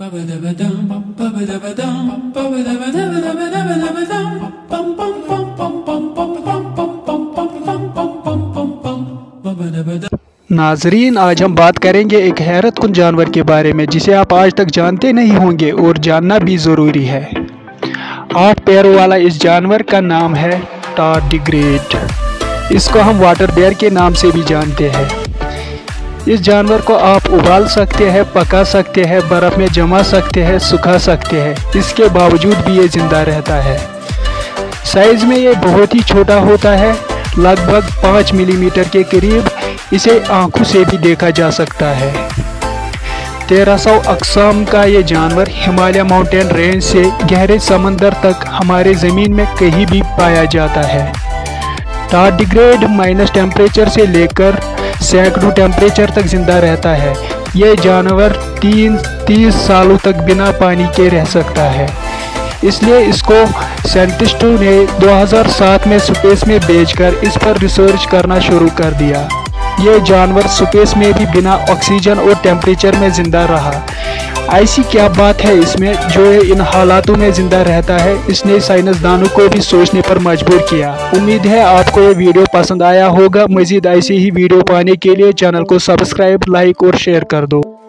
नाजरीन, आज हम बात करेंगे एक हैरतकुन जानवर के बारे में जिसे आप आज तक जानते नहीं होंगे और जानना भी ज़रूरी है। 8 पैरों वाला इस जानवर का नाम है टार्डिग्रेड। इसको हम वाटर बेयर के नाम से भी जानते हैं। इस जानवर को आप उबाल सकते हैं, पका सकते हैं, बर्फ़ में जमा सकते हैं, सुखा सकते हैं। इसके बावजूद भी ये ज़िंदा रहता है। साइज़ में ये बहुत ही छोटा होता है, लगभग 5 मिलीमीटर के करीब। इसे आंखों से भी देखा जा सकता है। 1300 अक़साम का ये जानवर हिमालय माउंटेन रेंज से गहरे समंदर तक हमारे ज़मीन में कहीं भी पाया जाता है। टार्डिग्रेड माइनस टेम्परेचर से लेकर सैकड़ों टेम्परेचर तक जिंदा रहता है। यह जानवर 30 सालों तक बिना पानी के रह सकता है। इसलिए इसको साइंटिस्टों ने 2007 में स्पेस में भेजकर इस पर रिसर्च करना शुरू कर दिया। यह जानवर स्पेस में भी बिना ऑक्सीजन और टेम्परेचर में ज़िंदा रहा। ऐसी क्या बात है इसमें जो इन हालातों में ज़िंदा रहता है? इसने साइंसदानों को भी सोचने पर मजबूर किया। उम्मीद है आपको ये वीडियो पसंद आया होगा। मज़ीद ऐसे ही वीडियो पाने के लिए चैनल को सब्सक्राइब, लाइक और शेयर कर दो।